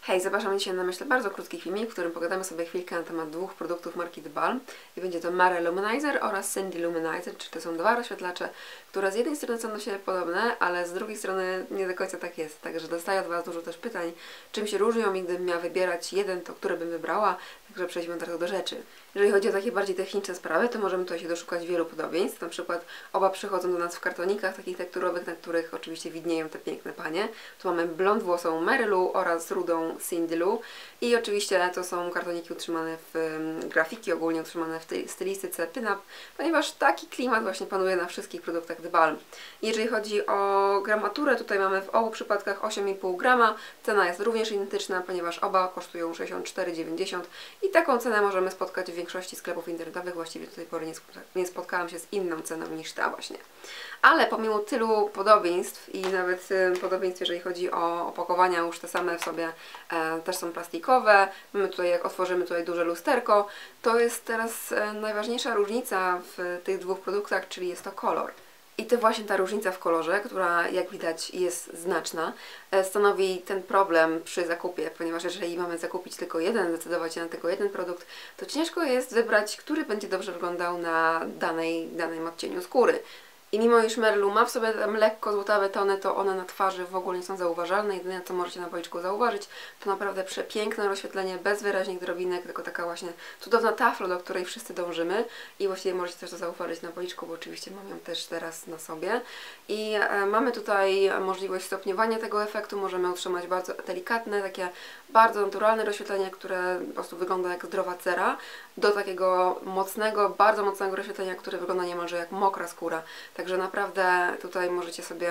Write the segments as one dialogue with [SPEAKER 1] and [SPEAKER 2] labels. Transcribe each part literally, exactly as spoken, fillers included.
[SPEAKER 1] Hej, zapraszam dzisiaj na, myślę, bardzo krótki filmik, w którym pogadamy sobie chwilkę na temat dwóch produktów marki The Balm. I będzie to Mare Luminizer oraz Cindy Luminizer, czyli to są dwa rozświetlacze, które z jednej strony są do siebie podobne, ale z drugiej strony nie do końca tak jest. Także dostaję od Was dużo też pytań, czym się różnią i gdybym miała wybierać jeden, to który bym wybrała. Także przejdźmy teraz do rzeczy. Jeżeli chodzi o takie bardziej techniczne sprawy, to możemy tutaj się doszukać wielu podobieństw. Na przykład oba przychodzą do nas w kartonikach takich tekturowych, na których oczywiście widnieją te piękne panie. Tu mamy blond włosą Mary Lou oraz rudą Cindy Lou. I oczywiście to są kartoniki utrzymane w um, grafiki, ogólnie utrzymane w tej stylistyce pin-up, ponieważ taki klimat właśnie panuje na wszystkich produktach The Balm. Jeżeli chodzi o gramaturę, tutaj mamy w obu przypadkach osiem i pół grama. Cena jest również identyczna, ponieważ oba kosztują sześćdziesiąt cztery dziewięćdziesiąt i taką cenę możemy spotkać w większości sklepów internetowych. Właściwie do tej pory nie, nie spotkałam się z inną ceną niż ta właśnie. Ale pomimo tylu podobieństw i nawet y, podobieństw, jeżeli chodzi o opakowania, już te same w sobie e, też są plastikowe. Mamy tutaj, jak otworzymy tutaj duże lusterko, to jest teraz e, najważniejsza różnica w tych dwóch produktach, czyli jest to kolor. I to właśnie ta różnica w kolorze, która jak widać jest znaczna, stanowi ten problem przy zakupie, ponieważ jeżeli mamy zakupić tylko jeden, zdecydować się na tylko jeden produkt, to ciężko jest wybrać, który będzie dobrze wyglądał na danej, danym odcieniu skóry. I mimo iż Mary Lou ma w sobie tam lekko złotawe tony, to one na twarzy w ogóle nie są zauważalne. Jedyne co możecie na policzku zauważyć, to naprawdę przepiękne rozświetlenie, bez wyraźnych drobinek, tylko taka właśnie cudowna tafla, do której wszyscy dążymy. I właściwie możecie też to zauważyć na policzku, bo oczywiście mam ją też teraz na sobie. I e, mamy tutaj możliwość stopniowania tego efektu. Możemy utrzymać bardzo delikatne, takie bardzo naturalne rozświetlenie, które po prostu wygląda jak zdrowa cera, do takiego mocnego, bardzo mocnego rozświetlenia, które wygląda niemalże jak mokra skóra. Także naprawdę tutaj możecie sobie,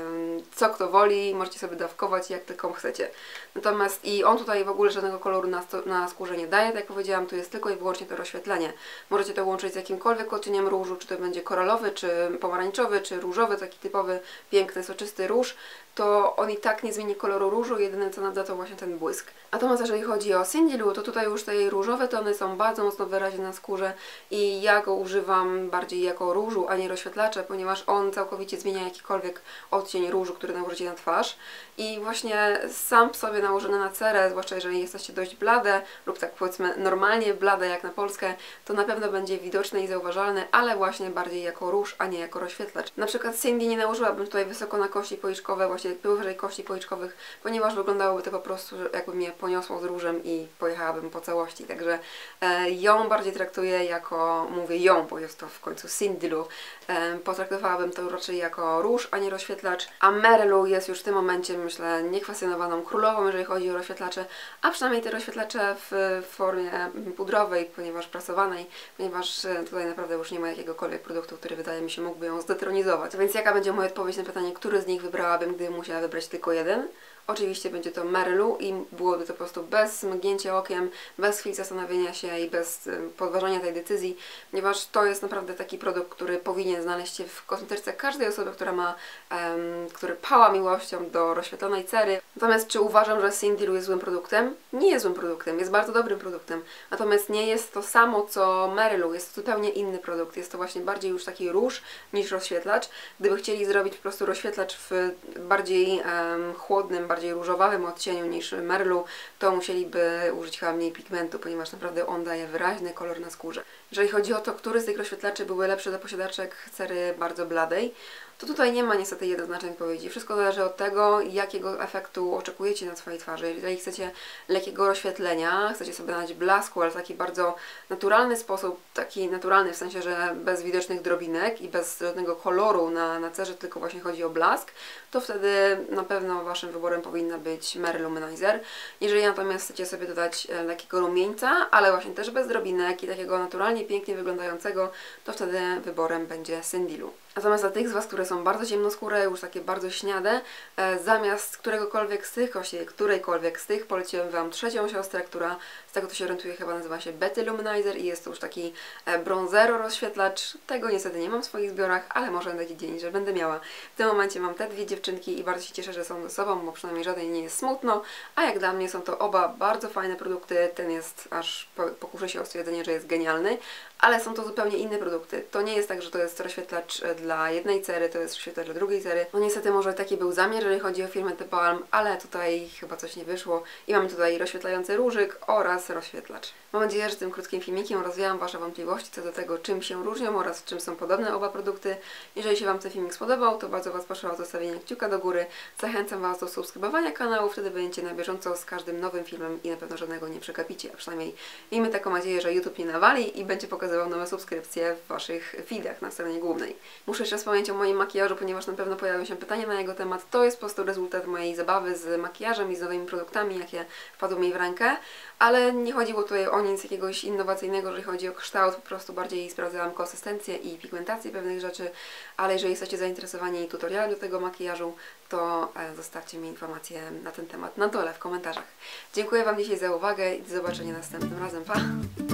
[SPEAKER 1] co kto woli, możecie sobie dawkować jak tylko chcecie. Natomiast i on tutaj w ogóle żadnego koloru na, na skórze nie daje, tak jak powiedziałam, tu jest tylko i wyłącznie to rozświetlenie. Możecie to łączyć z jakimkolwiek odcieniem różu, czy to będzie koralowy, czy pomarańczowy, czy różowy, taki typowy, piękny, soczysty róż, to on i tak nie zmieni koloru różu, jedyne co nadda to właśnie ten błysk. Natomiast jeżeli chodzi o Cindy Lou, to tutaj już te jej różowe tony są bardzo mocno wyraźne na skórze i ja go używam bardziej jako różu, a nie rozświetlacza, ponieważ on całkowicie zmienia jakikolwiek odcień różu, który nałożycie na twarz. I właśnie sam w sobie nałożony na cerę, zwłaszcza jeżeli jesteście dość blade lub tak powiedzmy normalnie blade jak na Polskę, to na pewno będzie widoczny i zauważalny, ale właśnie bardziej jako róż, a nie jako rozświetlacz. Na przykład Cindy nie nałożyłabym tutaj wysoko na kości policzkowe, właśnie powyżej kości policzkowych, ponieważ wyglądałoby to po prostu, jakby mnie poniosło z różem i pojechałabym po całości. Także e, ją bardziej traktuję jako, mówię ją, bo jest to w końcu Cindy Lou, e, potraktowałabym to raczej jako róż, a nie rozświetlacz. A Mary Lou jest już w tym momencie, myślę, niekwestionowaną królową, jeżeli chodzi o rozświetlacze, a przynajmniej te rozświetlacze w formie pudrowej, ponieważ prasowanej, ponieważ tutaj naprawdę już nie ma jakiegokolwiek produktu, który wydaje mi się mógłby ją zdetronizować. Więc jaka będzie moja odpowiedź na pytanie, który z nich wybrałabym, gdybym musiała wybrać tylko jeden? Oczywiście będzie to Mary Lou i byłoby to po prostu bez mgnięcia okiem, bez chwili zastanowienia się i bez podważania tej decyzji, ponieważ to jest naprawdę taki produkt, który powinien znaleźć się w kosmetyce każdej osoby, która ma, um, który pała miłością do rozświetlonej cery. Natomiast czy uważam, że Cindy Lou jest złym produktem? Nie jest złym produktem, jest bardzo dobrym produktem. Natomiast nie jest to samo co Mary Lou, jest to zupełnie inny produkt. Jest to właśnie bardziej już taki róż niż rozświetlacz. Gdyby chcieli zrobić po prostu rozświetlacz w bardziej um, chłodnym, bardziej różowawym odcieniu niż Mary Lou, to musieliby użyć chyba mniej pigmentu, ponieważ naprawdę on daje wyraźny kolor na skórze. Jeżeli chodzi o to, który z tych rozświetlaczy były lepsze dla posiadaczek cery bardzo bladej, to tutaj nie ma niestety jednoznacznej odpowiedzi. Wszystko zależy od tego, jakiego efektu oczekujecie na swojej twarzy. Jeżeli chcecie lekkiego rozświetlenia, chcecie sobie dać blasku, ale w taki bardzo naturalny sposób, taki naturalny w sensie, że bez widocznych drobinek i bez żadnego koloru na, na cerze, tylko właśnie chodzi o blask, to wtedy na pewno waszym wyborem powinna być Mary Luminizer. Jeżeli natomiast chcecie sobie dodać lekkiego rumieńca, ale właśnie też bez drobinek i takiego naturalnie pięknie wyglądającego, to wtedy wyborem będzie Cindy Lou. Natomiast dla tych z Was, które są bardzo ciemnoskóre, już takie bardzo śniade, e, zamiast któregokolwiek z tych kości, którejkolwiek z tych, poleciłem Wam trzecią siostrę, która z tego co się orientuję chyba nazywa się Betty Luminizer i jest to już taki e, bronzero rozświetlacz. Tego niestety nie mam w swoich zbiorach, ale może na taki dzień, że będę miała. W tym momencie mam te dwie dziewczynki i bardzo się cieszę, że są ze sobą, bo przynajmniej żadnej nie jest smutno, a jak dla mnie są to oba bardzo fajne produkty. Ten jest, aż pokuszę się o stwierdzenie, że jest genialny, ale są to zupełnie inne produkty. To nie jest tak, że to jest rozświetlacz dla jednej cery, to jest rozświetlacz dla drugiej cery. No niestety może taki był zamiar, jeżeli chodzi o firmę The Balm, ale tutaj chyba coś nie wyszło i mamy tutaj rozświetlający różyk oraz rozświetlacz. Mam nadzieję, że tym krótkim filmikiem rozwiałam Wasze wątpliwości co do tego, czym się różnią oraz czym są podobne oba produkty. Jeżeli się Wam ten filmik spodobał, to bardzo Was proszę o zostawienie kciuka do góry. Zachęcam Was do subskrybowania kanału, wtedy będziecie na bieżąco z każdym nowym filmem i na pewno żadnego nie przegapicie, a przynajmniej miejmy taką nadzieję, że YouTube nie nawali i będzie pokazywał nowe subskrypcje w Waszych feedach na stronie głównej. Muszę jeszcze wspomnieć o moim makijażu, ponieważ na pewno pojawią się pytania na jego temat. To jest po prostu rezultat mojej zabawy z makijażem i z nowymi produktami, jakie wpadły mi w rękę, ale nie chodziło tutaj o nic jakiegoś innowacyjnego, jeżeli chodzi o kształt, po prostu bardziej sprawdzałam konsystencję i pigmentację pewnych rzeczy, ale jeżeli jesteście zainteresowani tutorialem do tego makijażu, to zostawcie mi informacje na ten temat na dole w komentarzach. Dziękuję Wam dzisiaj za uwagę i do zobaczenia następnym razem. Pa!